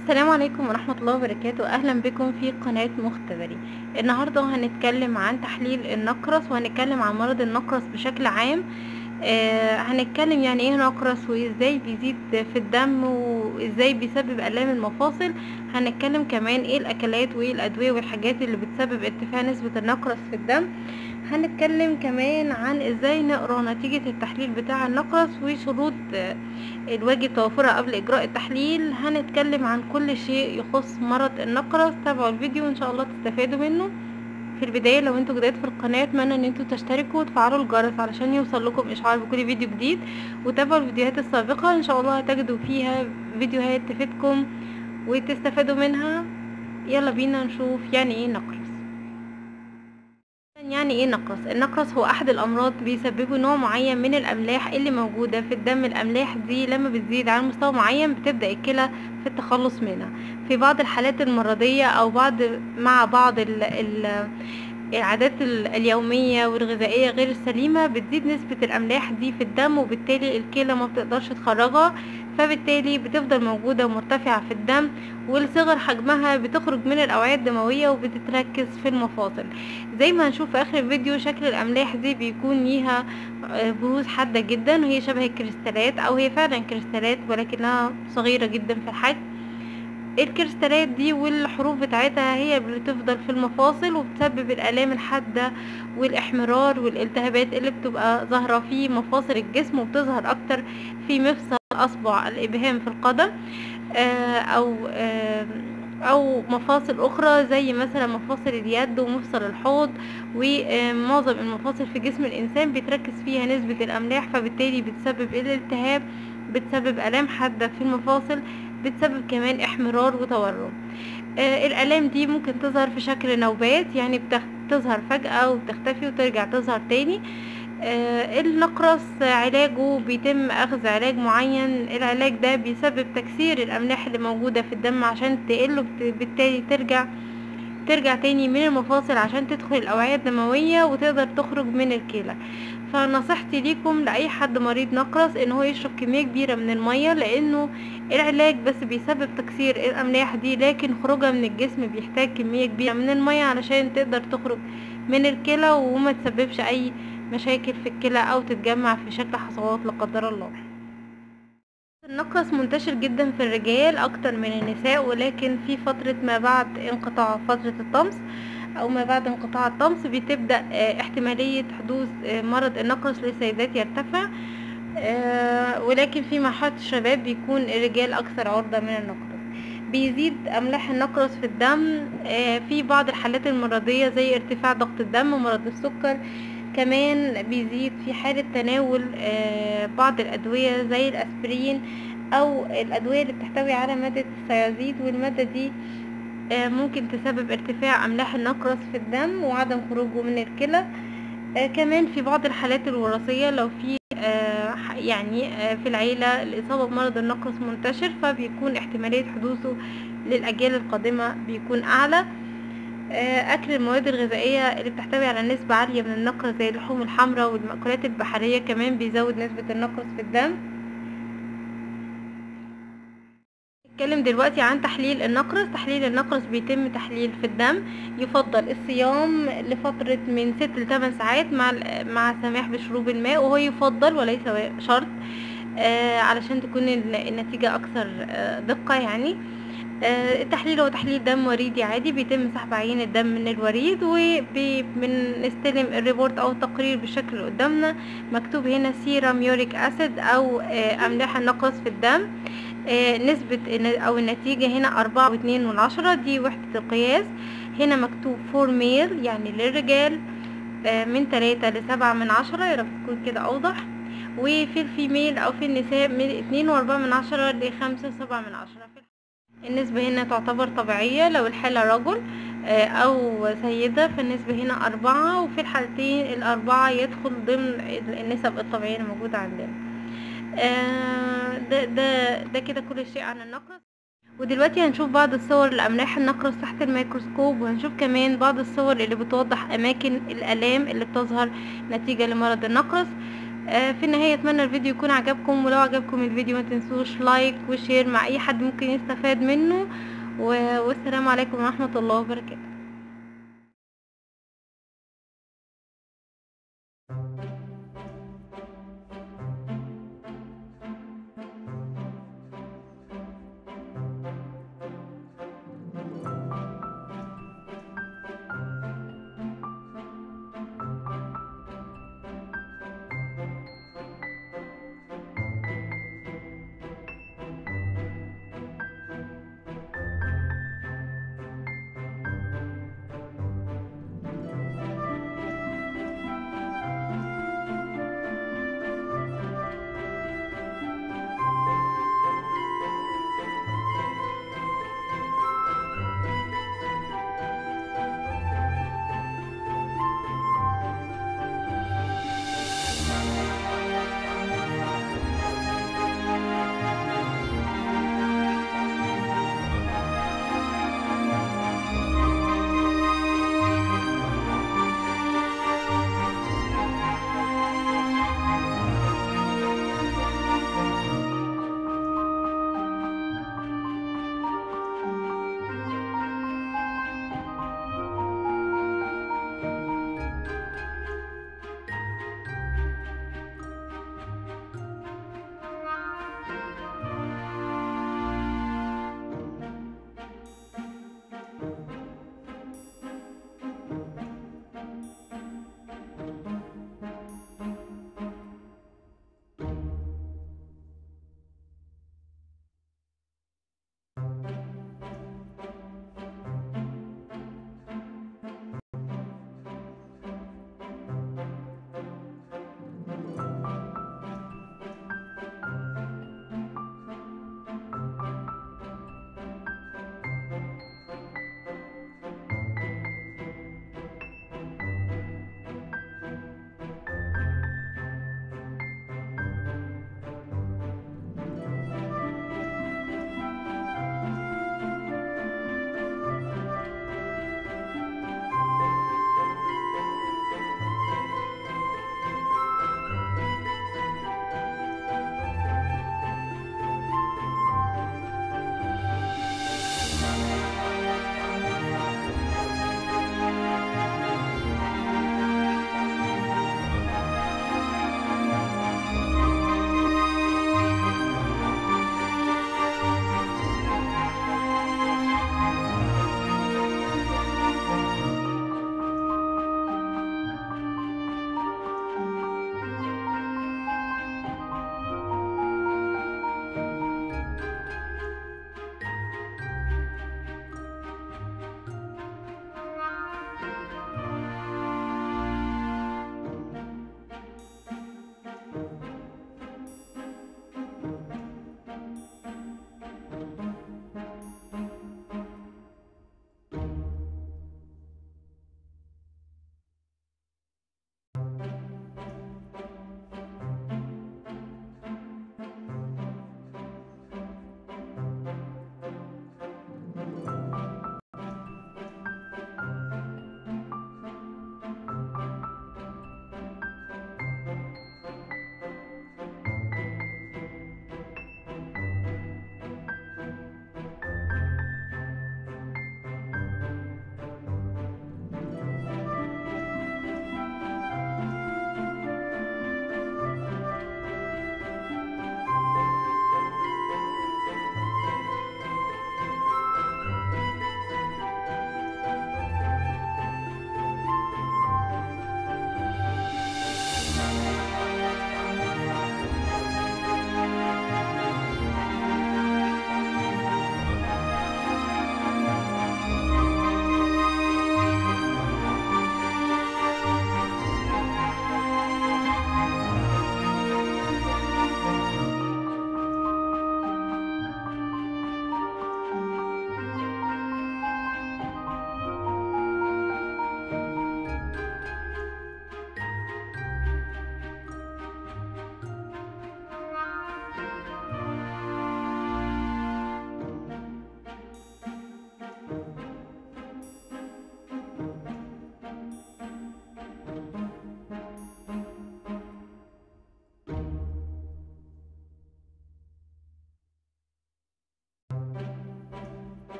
السلام عليكم ورحمة الله وبركاته. أهلا بكم في قناة مختبري. النهاردة هنتكلم عن تحليل النقرس، وهنتكلم عن مرض النقرس بشكل عام. هنتكلم يعني ايه نقرس، وازاي بيزيد في الدم، وازاي بيسبب آلام المفاصل. هنتكلم كمان ايه الأكلات وايه الأدوية والحاجات اللي بتسبب ارتفاع نسبة النقرس في الدم. هنتكلم كمان عن ازاي نقرا نتيجة التحليل بتاع النقرس، وشروط الواجب توفرها قبل اجراء التحليل. هنتكلم عن كل شيء يخص مرض النقرس. تابعوا الفيديو وان شاء الله تستفادوا منه. في البداية لو انتوا جداد في القناة اتمنى ان انتوا تشتركوا وتفعلوا الجرس علشان يوصل لكم اشعار بكل فيديو جديد، وتابعوا الفيديوهات السابقة ان شاء الله هتجدوا فيها فيديوهات تفيدكم وتستفادوا منها. يلا بينا نشوف يعني ايه نقرس. يعني ايه نقرس؟ النقرس هو احد الامراض بيسببه نوع معين من الاملاح اللي موجوده في الدم. الاملاح دي لما بتزيد عن مستوى معين بتبدا الكلى في التخلص منها. في بعض الحالات المرضيه او بعض العادات اليوميه والغذائيه غير السليمه بتزيد نسبه الاملاح دي في الدم، وبالتالي الكلى ما بتقدرش تخرجها، فبالتالي بتفضل موجوده مرتفعه في الدم، ولصغر حجمها بتخرج من الاوعيه الدمويه وبتتركز في المفاصل. زي ما هنشوف في اخر الفيديو شكل الاملاح دي بيكون ليها بروز حادة جدا، وهي شبه الكريستالات، او هي فعلا كريستالات ولكنها صغيرة جدا في الحجم. الكريستالات دي والحروف بتاعتها هي اللي بتفضل في المفاصل وبتسبب الآلام الحادة والإحمرار والالتهابات اللي بتبقى ظاهرة في مفاصل الجسم، وبتظهر أكتر في مفصل أصبع الإبهام في القدم، او مفاصل اخرى زي مثلا مفاصل اليد ومفصل الحوض. ومعظم المفاصل في جسم الانسان بيتركز فيها نسبة الاملاح، فبالتالي بتسبب الالتهاب، بتسبب الام حادة في المفاصل، بتسبب كمان احمرار وتورم. الالام دي ممكن تظهر في شكل نوبات، يعني بتظهر فجأة وبتختفي وترجع تظهر تاني. النقرس علاجه بيتم اخذ علاج معين. العلاج ده بيسبب تكسير الاملاح اللي موجودة في الدم عشان تقل، بالتالي ترجع تاني من المفاصل عشان تدخل الاوعية الدموية وتقدر تخرج من الكلى. فنصيحتي ليكم لاي حد مريض نقرس ان هو يشرب كمية كبيرة من المية، لانه العلاج بس بيسبب تكسير الاملاح دي، لكن خروجها من الجسم بيحتاج كمية كبيرة من المية علشان تقدر تخرج من الكلى وما تسببش اي مشاكل في الكلى او تتجمع في شكل حصوات لا قدر الله. النقرس منتشر جدا في الرجال اكتر من النساء، ولكن في فترة ما بعد انقطاع فترة الطمس او ما بعد انقطاع الطمس بتبدأ احتمالية حدوث مرض النقرس للسيدات يرتفع. ولكن في مرحلة الشباب بيكون الرجال اكثر عرضة من النقرس. بيزيد املاح النقرس في الدم في بعض الحالات المرضية زي ارتفاع ضغط الدم ومرض السكر. كمان بيزيد في حالة تناول بعض الأدوية زي الأسبرين أو الأدوية اللي بتحتوي على مادة الثيازيد، والمادة دي ممكن تسبب ارتفاع أملاح النقرس في الدم وعدم خروجه من الكلى. كمان في بعض الحالات الوراثية، لو في في العيلة الإصابة بمرض النقرس منتشر، فبيكون احتمالية حدوثه للأجيال القادمة بيكون أعلى. اكل المواد الغذائيه اللي بتحتوي على نسبه عاليه من النقرس زي اللحوم الحمراء والمأكولات البحريه كمان بيزود نسبه النقرس في الدم. نتكلم دلوقتي عن تحليل النقرس. تحليل النقرس بيتم تحليل في الدم. يفضل الصيام لفتره من 6 ل 8 ساعات مع السماح بشرب الماء، وهو يفضل وليس شرط علشان تكون النتيجه اكثر دقه يعني. التحليل هو تحليل دم وريدي عادي، بيتم سحب عينة دم من الوريد وبنستلم الريبورت او التقرير بالشكل اللي قدامنا. مكتوب هنا سيرم يوريك اسيد او املاح النقرس في الدم. نسبة او النتيجة هنا 4.2 دي وحدة القياس. هنا مكتوب فور ميل يعني للرجال من 3 ل7 يا رب تكون كده اوضح. وفي الفيميل او في النساء من 2.4 ل5.7. النسبة هنا تعتبر طبيعية لو الحالة رجل أو سيدة، فالنسبة هنا 4، وفي الحالتين الأربعة يدخل ضمن النسب الطبيعية الموجودة عندنا. ده كده كل شيء عن النقرس. ودلوقتي هنشوف بعض الصور لأملاح النقرس تحت الميكروسكوب، وهنشوف كمان بعض الصور اللي بتوضح أماكن الآلام اللي بتظهر نتيجة لمرض النقرس. في النهاية اتمنى الفيديو يكون عجبكم، ولو عجبكم الفيديو ما تنسوش لايك وشير مع اي حد ممكن يستفاد منه، والسلام عليكم ورحمة الله وبركاته.